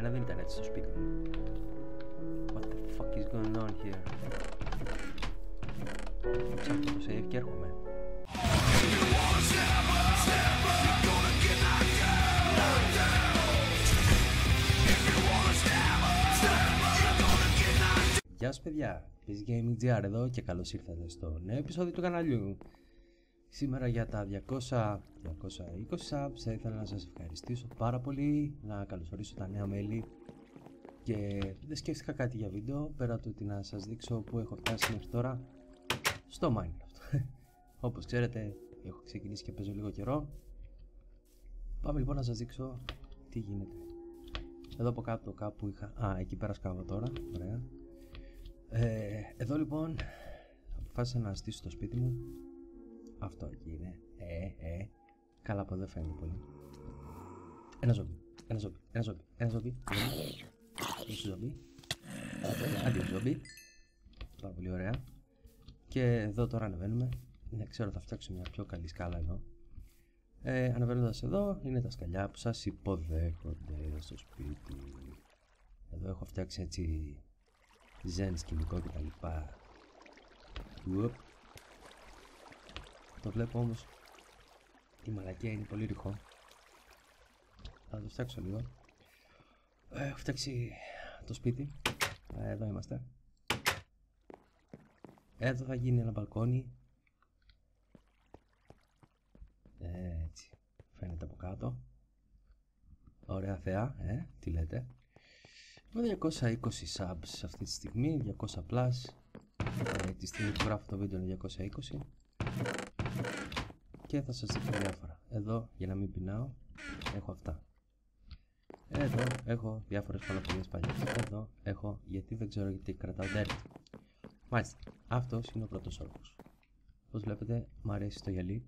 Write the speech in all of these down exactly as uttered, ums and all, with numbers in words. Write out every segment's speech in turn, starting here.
εμένα δεν ήταν έτσι στο σπίτι μου. What the fuck is going on here? Ψάχνω το save και έρχομαι. Γεια σας παιδιά, Peace Gaming τζι αρ εδώ και καλώς ήρθατε στο νέο επεισόδιο του καναλιού. Σήμερα για τα διακόσια είκοσι subs θα ήθελα να σας ευχαριστήσω πάρα πολύ, να καλωσορίσω τα νέα μέλη και δεν σκέφτηκα κάτι για βίντεο πέρα του ότι να σας δείξω που έχω φτάσει μέχρι τώρα στο Minecraft. Όπως ξέρετε έχω ξεκινήσει και παίζω λίγο καιρό. Πάμε λοιπόν να σας δείξω τι γίνεται. Εδώ από κάτω κάπου είχα... Α, εκεί πέρα σκάβω τώρα, ωραία. Ε, εδώ λοιπόν αποφάσισα να στήσω το σπίτι μου. Αυτό εκεί είναι. Ε, ε. Καλά από εδώ φαίνεται πολύ. Ένα ζόμπι, ένα ζόμπι, ένα ζόμπι, ένα ζόμπι. Ένα ζόμπι. Αντίο ζόμπι. Πάρα πολύ ωραία. Και εδώ τώρα ανεβαίνουμε. Ναι, ξέρω θα φτιάξω μια πιο καλή σκάλα εδώ. Ε, ανεβαίνοντας εδώ είναι τα σκαλιά που σας υποδέχονται στο σπίτι. Εδώ έχω φτιάξει έτσι ζεν σκηνικό και τα λοιπά. Ουπ. Το βλέπω όμως η μαλακία είναι πολύ ρηχό. Θα το φτιάξω λίγο. ε, Έχω φτιάξει το σπίτι. ε, Εδώ είμαστε. Εδώ θα γίνει ένα μπαλκόνι. Έτσι φαίνεται από κάτω. Ωραία θεά, ε, τι λέτε. Έχω διακόσια είκοσι subs αυτή τη στιγμή, διακόσια plus. ε, Τη στιγμή που γράφω το βίντεο είναι διακόσια είκοσι. Και θα σας δείχνω διάφορα. Εδώ για να μην πεινάω έχω αυτά. Εδώ έχω διάφορες παλαπολίες παλιές. Εδώ έχω γιατί δεν ξέρω γιατί κρατάω dirt. Μάλιστα, αυτός είναι ο πρώτος όροφος. Όπως βλέπετε μου αρέσει το γυαλί.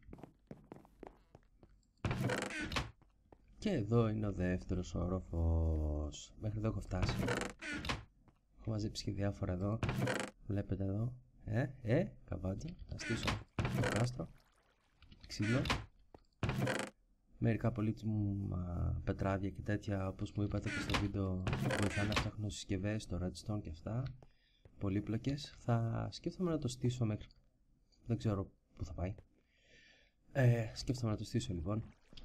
Και εδώ είναι ο δεύτερος όροφος. Μέχρι εδώ έχω φτάσει. Έχω μαζέψει και διάφορα εδώ. Βλέπετε εδώ. Ε, ε, καβάτζα. Θα στήσω το κάστρο. Ξύλο. Μερικά πολύτιμα πετράδια και τέτοια, όπως μου είπατε και στο βίντεο, βοηθάνε να φτιάχνω συσκευές, στο redstone και αυτά. Πολύπλοκες. Θα σκέφτομαι να το στήσω μέχρι... Δεν ξέρω πού θα πάει. Ε, σκέφτομαι να το στήσω λοιπόν.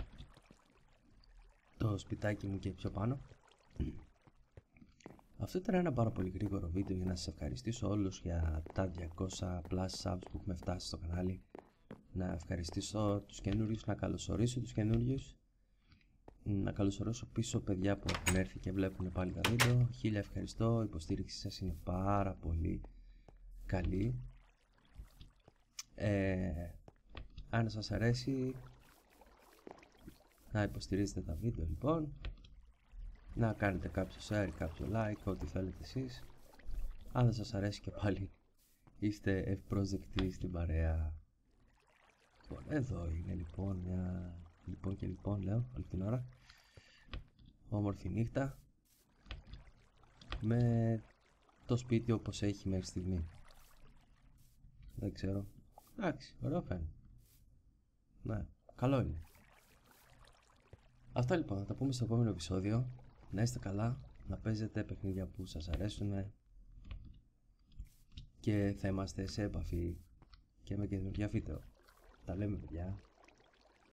Το σπιτάκι μου και πιο πάνω. Αυτό ήταν ένα πάρα πολύ γρήγορο βίντεο για να σας ευχαριστήσω όλους για τα διακόσια plus subs που έχουμε φτάσει στο κανάλι. Να ευχαριστήσω τους καινούριους, να καλωσορίσω τους καινούριους. Να καλωσορίσω πίσω παιδιά που έχουν έρθει και βλέπουν πάλι τα βίντεο. Χίλια ευχαριστώ, η υποστήριξη σας είναι πάρα πολύ καλή. ε, Αν σας αρέσει να υποστηρίζετε τα βίντεο λοιπόν, να κάνετε κάποιο share, κάποιο like, ό,τι θέλετε εσείς. Αν δεν σας αρέσει και πάλι είστε ευπρόσδεκτοι στην παρέα. Λοιπόν, εδώ είναι λοιπόν μια... Λοιπόν και λοιπόν λέω όλη την ώρα. Όμορφη νύχτα με το σπίτι όπως έχει μέχρι στιγμή. Δεν ξέρω. Εντάξει, ωραίο φαίνεται. Ναι, καλό είναι. Αυτά λοιπόν, θα τα πούμε στο επόμενο επεισόδιο. Να είστε καλά, να παίζετε παιχνίδια που σας αρέσουν και θα είμαστε σε επαφή και με καινούργια βίντεο. Τα λέμε παιδιά.